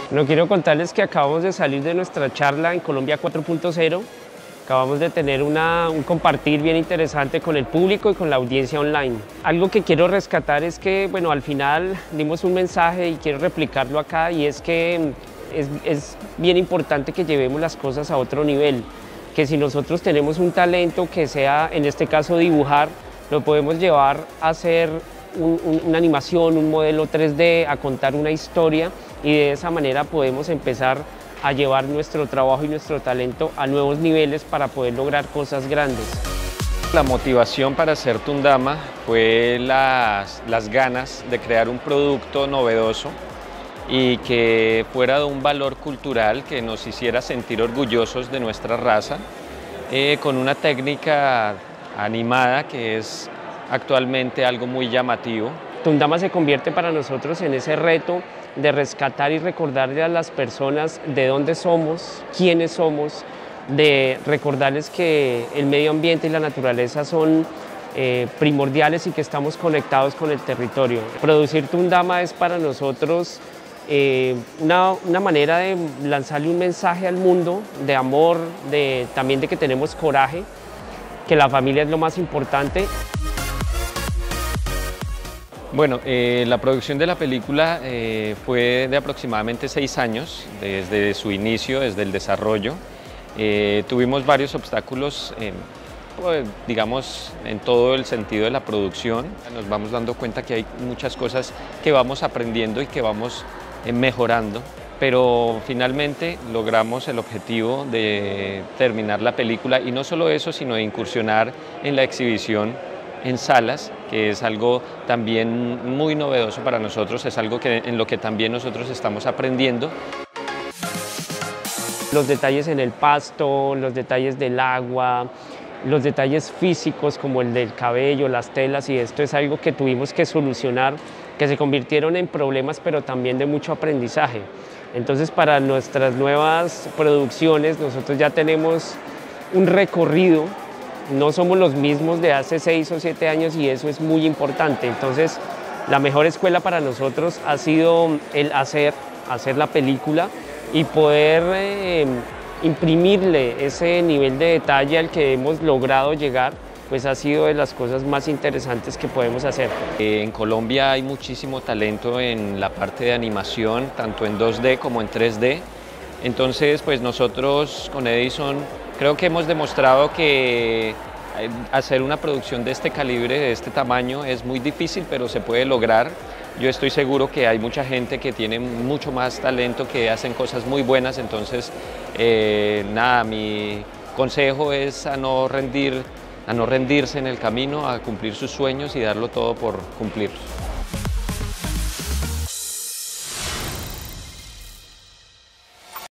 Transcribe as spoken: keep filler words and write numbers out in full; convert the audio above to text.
No quiero contarles que acabamos de salir de nuestra charla en Colombia cuatro punto cero. Acabamos de tener una, un compartir bien interesante con el público y con la audiencia online. Algo que quiero rescatar es que, bueno, al final dimos un mensaje y quiero replicarlo acá, y es que es, es bien importante que llevemos las cosas a otro nivel. Que si nosotros tenemos un talento que sea, en este caso dibujar, lo podemos llevar a hacer un, un, una animación, un modelo tres D, a contar una historia, y de esa manera podemos empezar a llevar nuestro trabajo y nuestro talento a nuevos niveles para poder lograr cosas grandes. La motivación para hacer Tundama fue las, las ganas de crear un producto novedoso y que fuera de un valor cultural que nos hiciera sentir orgullosos de nuestra raza, eh, con una técnica animada que es actualmente algo muy llamativo. Tundama se convierte para nosotros en ese reto de rescatar y recordarle a las personas de dónde somos, quiénes somos, de recordarles que el medio ambiente y la naturaleza son eh, primordiales y que estamos conectados con el territorio. Producir Tundama es para nosotros eh, una, una manera de lanzarle un mensaje al mundo de amor, de, también de que tenemos coraje, que la familia es lo más importante. Bueno, eh, la producción de la película eh, fue de aproximadamente seis años, desde su inicio, desde el desarrollo. Eh, tuvimos varios obstáculos, eh, pues, digamos, en todo el sentido de la producción. Nos vamos dando cuenta que hay muchas cosas que vamos aprendiendo y que vamos eh, mejorando, pero finalmente logramos el objetivo de terminar la película, y no solo eso, sino de incursionar en la exhibición en salas, que es algo también muy novedoso para nosotros, es algo que, en lo que también nosotros estamos aprendiendo. Los detalles en el pasto, los detalles del agua, los detalles físicos como el del cabello, las telas, y esto es algo que tuvimos que solucionar, que se convirtieron en problemas, pero también de mucho aprendizaje. Entonces, para nuestras nuevas producciones, nosotros ya tenemos un recorrido. No somos los mismos de hace seis o siete años, y eso es muy importante. Entonces, la mejor escuela para nosotros ha sido el hacer, hacer la película y poder eh, imprimirle ese nivel de detalle al que hemos logrado llegar, pues ha sido de las cosas más interesantes que podemos hacer. En Colombia hay muchísimo talento en la parte de animación, tanto en dos D como en tres D. Entonces, pues nosotros con Edison creo que hemos demostrado que hacer una producción de este calibre, de este tamaño, es muy difícil, pero se puede lograr. Yo estoy seguro que hay mucha gente que tiene mucho más talento, que hacen cosas muy buenas. Entonces, eh, nada, mi consejo es a no rendir, a no rendirse en el camino, a cumplir sus sueños y darlo todo por cumplirlos.